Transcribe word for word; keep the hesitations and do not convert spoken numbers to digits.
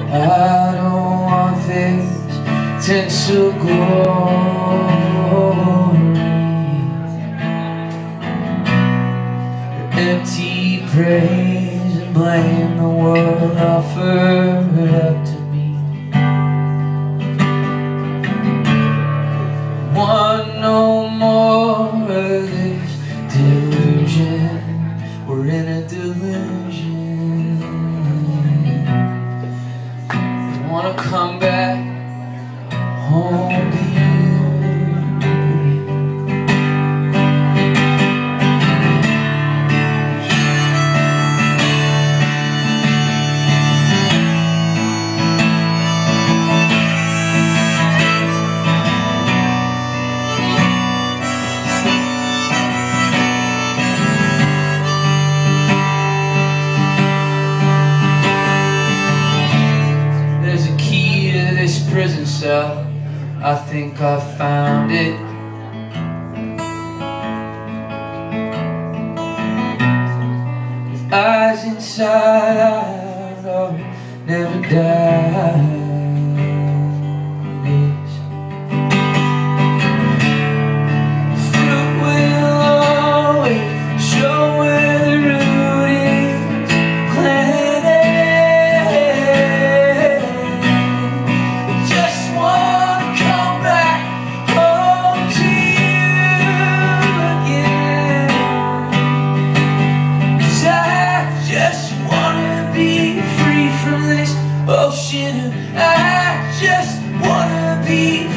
I don't want this tinsel glory, empty praise and blame the world offered up to me. Want no more of this delusion. We're in a delusion. I wanna come back home to you. Prison cell, I think I found it. With eyes inside out, oh, never dies. Fruit will always show where the root is planted. Ocean, I just wanna be